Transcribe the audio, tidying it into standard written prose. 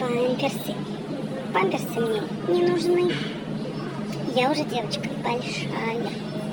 памперсы. Памперсы мне не нужны. Я уже девочка большая.